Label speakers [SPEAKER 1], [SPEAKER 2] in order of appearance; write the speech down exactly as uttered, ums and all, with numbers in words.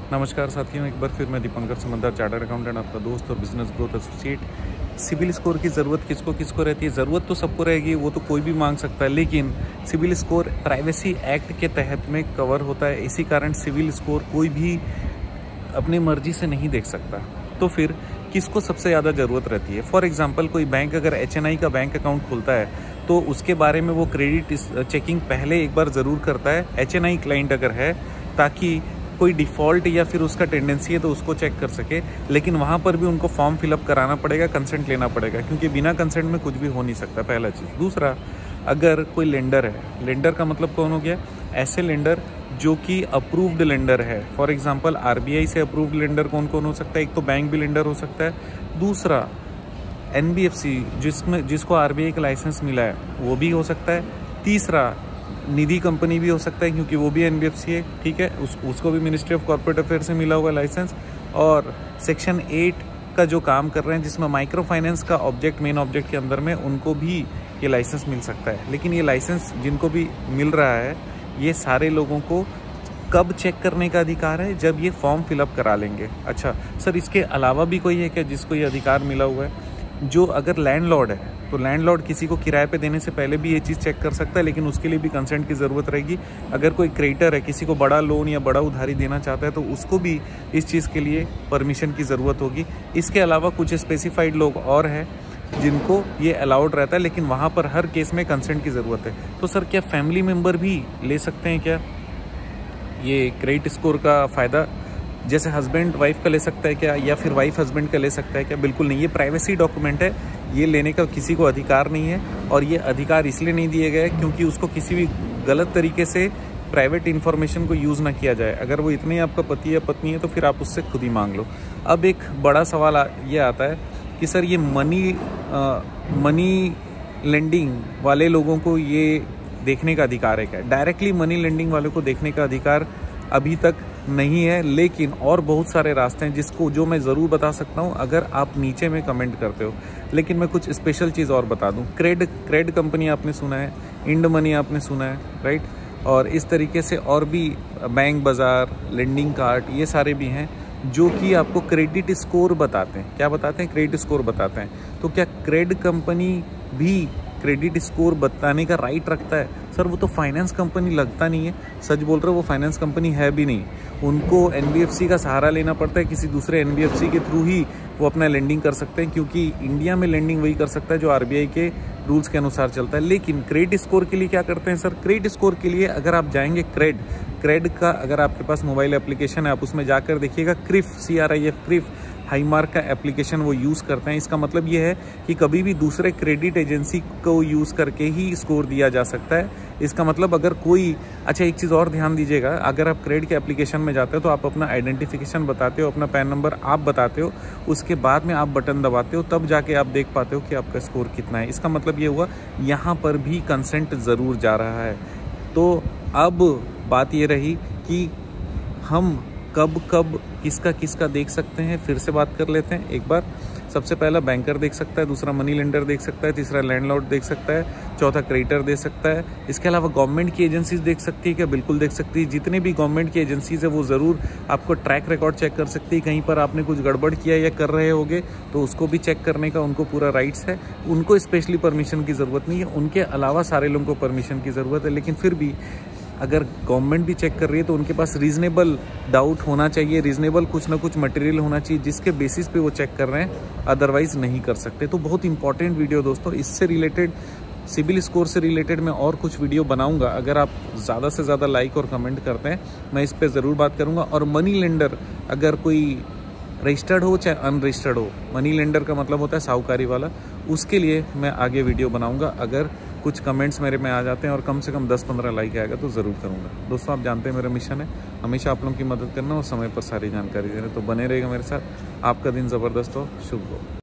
[SPEAKER 1] नमस्कार साथियों, एक बार फिर मैं दीपंकर समंदर, चार्टर्ड अकाउंटेंट, आपका दोस्त और business growth associate. CIBIL score की ज़रूरत किसको किसको रहती है? ज़रूरत तो सबको रहेगी, वो तो कोई भी मांग सकता है, लेकिन सिबिल स्कोर प्राइवेसी एक्ट के तहत में कवर होता है। इसी कारण सिबिल स्कोर कोई भी अपनी मर्जी से नहीं देख सकता। तो फिर किसको सबसे ज़्यादा ज़रूरत रहती है? फॉर एग्जाम्पल, कोई बैंक अगर एच एन आई का बैंक अकाउंट खोलता है तो उसके बारे में वो क्रेडिट चेकिंग पहले एक बार ज़रूर करता है, एच एन आई क्लाइंट अगर है, ताकि कोई डिफ़ॉल्ट या फिर उसका टेंडेंसी है तो उसको चेक कर सके। लेकिन वहाँ पर भी उनको फॉर्म फिलअप कराना पड़ेगा, कंसेंट लेना पड़ेगा, क्योंकि बिना कंसेंट में कुछ भी हो नहीं सकता, पहला चीज़। दूसरा, अगर कोई लेंडर है, लेंडर का मतलब कौन हो गया? ऐसे लेंडर जो कि अप्रूव्ड लेंडर है। For example, R B I से अप्रूव्ड लेंडर कौन कौन हो सकता है? एक तो बैंक भी लेंडर हो सकता है, दूसरा एन बी एफ सी जिसमें जिसको आर बी आई का लाइसेंस मिला है वो भी हो सकता है, तीसरा निधि कंपनी भी हो सकता है क्योंकि वो भी एन बी एफ सी है, ठीक है, उस उसको भी मिनिस्ट्री ऑफ कॉर्पोरेट अफेयर से मिला हुआ लाइसेंस। और सेक्शन एट का जो काम कर रहे हैं जिसमें माइक्रो फाइनेंस का ऑब्जेक्ट, मेन ऑब्जेक्ट के अंदर में, उनको भी ये लाइसेंस मिल सकता है। लेकिन ये लाइसेंस जिनको भी मिल रहा है, ये सारे लोगों को कब चेक करने का अधिकार है? जब ये फॉर्म फिलअप करा लेंगे। अच्छा सर, इसके अलावा भी कोई है क्या जिसको ये अधिकार मिला हुआ है? जो अगर लैंडलॉर्ड है तो लैंडलॉर्ड किसी को किराए पे देने से पहले भी ये चीज़ चेक कर सकता है, लेकिन उसके लिए भी कंसेंट की ज़रूरत रहेगी। अगर कोई क्रेडिटर है, किसी को बड़ा लोन या बड़ा उधारी देना चाहता है, तो उसको भी इस चीज़ के लिए परमिशन की ज़रूरत होगी। इसके अलावा कुछ स्पेसिफाइड लोग और हैं जिनको ये अलाउड रहता है, लेकिन वहाँ पर हर केस में कंसेंट की ज़रूरत है। तो सर, क्या फैमिली मेम्बर भी ले सकते हैं क्या ये क्रेडिट स्कोर का फ़ायदा? जैसे हस्बैंड वाइफ का ले सकता है क्या, या फिर वाइफ हस्बैंड का ले सकता है क्या? बिल्कुल नहीं, ये प्राइवेसी डॉक्यूमेंट है, ये लेने का किसी को अधिकार नहीं है। और ये अधिकार इसलिए नहीं दिए गए क्योंकि उसको किसी भी गलत तरीके से प्राइवेट इन्फॉर्मेशन को यूज़ ना किया जाए। अगर वो इतने आपका पति या पत्नी है तो फिर आप उससे खुद ही मांग लो। अब एक बड़ा सवाल ये आता है कि सर, ये मनी आ, मनी लेंडिंग वाले लोगों को ये देखने का अधिकार है क्या? डायरेक्टली मनी लेंडिंग वालों को देखने का अधिकार अभी तक नहीं है, लेकिन और बहुत सारे रास्ते हैं जिसको जो मैं ज़रूर बता सकता हूं अगर आप नीचे में कमेंट करते हो। लेकिन मैं कुछ स्पेशल चीज़ और बता दूं। क्रेड क्रेड कंपनी आपने सुना है, इंड मनी आपने सुना है, राइट? और इस तरीके से और भी बैंक बाज़ार, लेंडिंग कार्ड, ये सारे भी हैं जो कि आपको क्रेडिट स्कोर बताते हैं। क्या बताते हैं? क्रेडिट स्कोर बताते हैं। तो क्या क्रेड कंपनी भी क्रेडिट स्कोर बताने का राइट रखता है? सर, वो तो फाइनेंस कंपनी लगता नहीं है, सच बोल रहे हो, वो फाइनेंस कंपनी है भी नहीं। उनको एन बी एफ सी का सहारा लेना पड़ता है, किसी दूसरे एन बी एफ सी के थ्रू ही वो अपना लेंडिंग कर सकते हैं, क्योंकि इंडिया में लेंडिंग वही कर सकता है जो आर बी आई के रूल्स के अनुसार चलता है। लेकिन क्रेडिट स्कोर के लिए क्या करते हैं सर? क्रेडिट स्कोर के लिए अगर आप जाएंगे, क्रेड क्रेड का अगर आपके पास मोबाइल एप्लीकेशन है, आप उसमें जाकर देखिएगा, CRIF, C R I F, CRIF Highmark का एप्लीकेशन वो यूज़ करते हैं। इसका मतलब ये है कि कभी भी दूसरे क्रेडिट एजेंसी को यूज़ करके ही स्कोर दिया जा सकता है। इसका मतलब अगर कोई, अच्छा एक चीज़ और ध्यान दीजिएगा, अगर आप क्रेडिट के एप्लीकेशन में जाते हो तो आप अपना आइडेंटिफिकेशन बताते हो, अपना पैन नंबर आप बताते हो, उसके बाद में आप बटन दबाते हो, तब जाके आप देख पाते हो कि आपका स्कोर कितना है। इसका मतलब ये हुआ यहाँ पर भी कंसेंट ज़रूर जा रहा है। तो अब बात ये रही कि हम कब कब किसका किसका देख सकते हैं, फिर से बात कर लेते हैं एक बार। सबसे पहला बैंकर देख सकता है, दूसरा मनी लेंडर देख सकता है, तीसरा लैंडलॉर्ड देख सकता है, चौथा क्रेडिटर देख सकता है। इसके अलावा गवर्नमेंट की एजेंसीज देख सकती है क्या? बिल्कुल देख सकती है। जितने भी गवर्नमेंट की एजेंसीज है वो ज़रूर आपको ट्रैक रिकॉर्ड चेक कर सकती है। कहीं पर आपने कुछ गड़बड़ किया या कर रहे होगे तो उसको भी चेक करने का उनको पूरा राइट्स है। उनको स्पेशली परमिशन की ज़रूरत नहीं है, उनके अलावा सारे लोगों को परमिशन की ज़रूरत है। लेकिन फिर भी अगर गवर्नमेंट भी चेक कर रही है तो उनके पास रीज़नेबल डाउट होना चाहिए, रीज़नेबल कुछ ना कुछ मटेरियल होना चाहिए जिसके बेसिस पे वो चेक कर रहे हैं, अदरवाइज़ नहीं कर सकते। तो बहुत इंपॉर्टेंट वीडियो दोस्तों, इससे रिलेटेड, सिबिल स्कोर से रिलेटेड मैं और कुछ वीडियो बनाऊंगा। अगर आप ज़्यादा से ज़्यादा लाइक और कमेंट करते हैं, मैं इस पर ज़रूर बात करूँगा। और मनी लेंडर, अगर कोई रजिस्टर्ड हो चाहे अनरजिस्टर्ड हो, मनी लेंडर का मतलब होता है साहूकारी वाला, उसके लिए मैं आगे वीडियो बनाऊंगा। अगर कुछ कमेंट्स मेरे में आ जाते हैं और कम से कम दस पंद्रह लाइक आएगा तो ज़रूर करूंगा। दोस्तों, आप जानते हैं मेरा मिशन है हमेशा आप लोगों की मदद करना और समय पर सारी जानकारी देना, तो बने रहेगा मेरे साथ। आपका दिन ज़बरदस्त हो, शुभ हो।